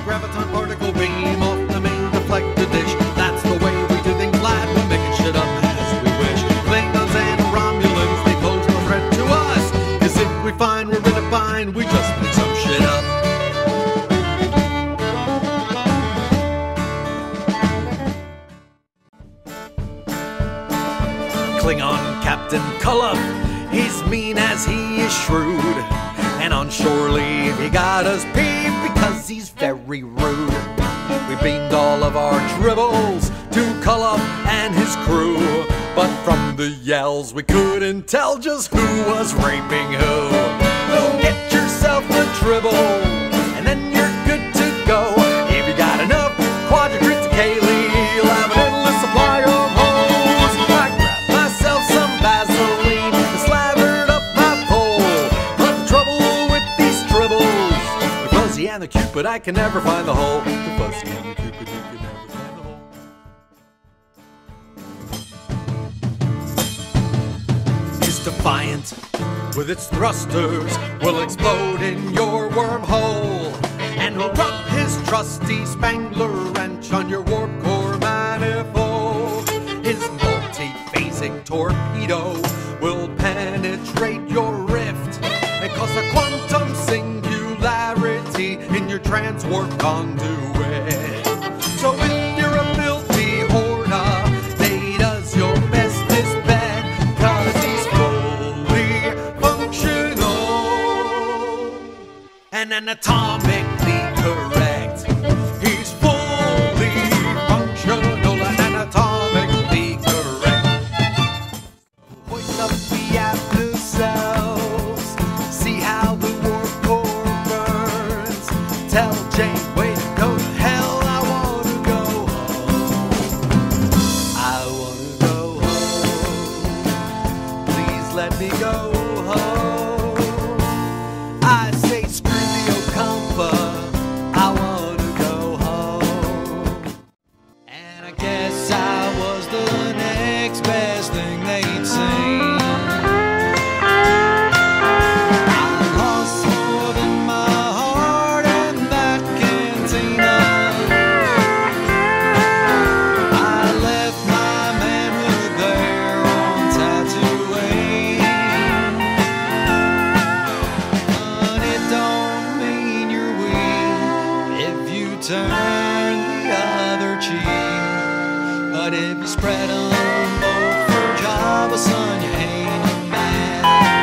graviton particle beam off the main deflector dish. That's the way we do things, lad. We're making shit up as we wish. Klingons and Romulans, they pose no threat to us. Cause if we find we're in a bind, we just make some shit up. Klingon Captain Koloth, he's mean as he is shrewd. And on shore leave, he got us peeved because he's very rude. We beamed all of our dribbles to Koloth and his crew, but from the yells we couldn't tell just who was raping who. Go get yourself a dribble, and then you're good to go. If you got enough quadricritic Kaylee, you'll have an endless supply of hoes. I grabbed myself some Vaseline and slathered up my pole. But the trouble with these dribbles, the fuzzy and the Cupid, I can never find the hole. The fuzzy and the Cupid, you can never find the hole. Is defiant with its thrusters, will explode in your wormhole, and will rub his trusty Spangler wrench on your warp core manifold. His multi-phasic torpedo will penetrate your rift and cause a quantum singularity in your transwarp conduit. So if you're a filthy Horta, Data's your bestest bet, cause he's fully functional and anatomically correct. He's fully functional and anatomically correct. Hoist up the after cells, see how the warp core burns. Tell Jane, way to go to hell, I wanna go home. I wanna go home. Please let me go home. I say screw the Okampa, I wanna go home. And I guess I was the next best thing they'd seen. I lost more than my heart in that cantina. I left my manhood there on Tatooine. But it don't mean you're weak if you turn the other cheek. But if you spread 'em both for Jabba, son, you ain't a man.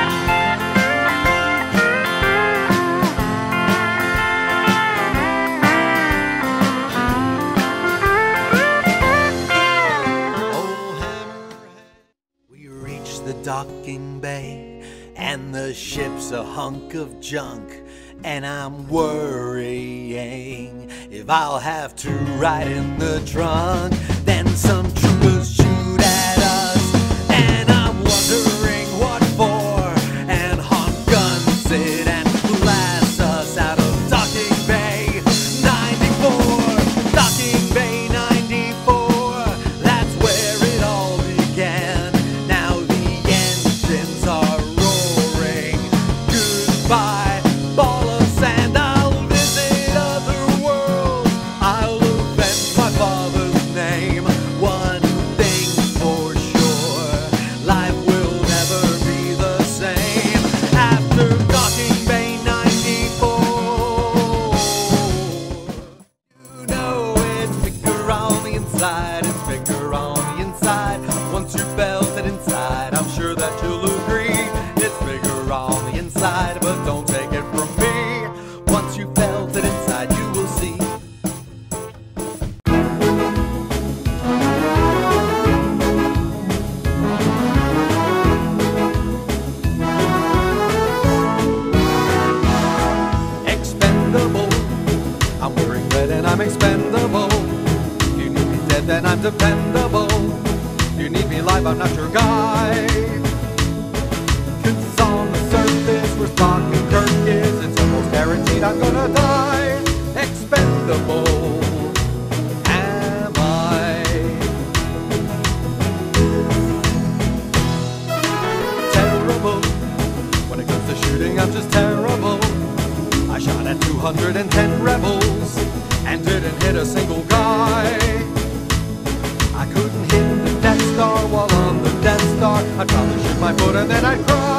Oh, Hammerhead. We reach the docking bay, and the ship's a hunk of junk. And I'm worrying if I'll have to ride in the trunk. Then some troopers shoot at us, and I'm wondering what for. And honk guns it and blast us out of docking bay 94. Docking bay 94, that's where it all began. Now the engines are roaring. Goodbye, ball of sand. I'll visit other worlds, I'll avenge my father's name. One thing's for sure, life will never be the same after docking bay 94. You know it's bigger on the inside, it's bigger on the inside. Once you felt it inside, I'm sure that you'll agree. It's bigger on the inside, but don't take it from me. Once you felt it inside, you will see. Expendable, I'm wearing red and I'm expendable. You need me dead, then I'm dependable. You need me alive, I'm not your guy. 'Cause on the surface, we're Spock and Kirk is, it's almost guaranteed I'm gonna die. Expendable, am I? Terrible, when it comes to shooting, I'm just terrible. I shot at 210 rebels. and didn't hit a single guy. I couldn't hit the Death Star while on the Death Star. I'd probably shoot my foot and then I'd cry.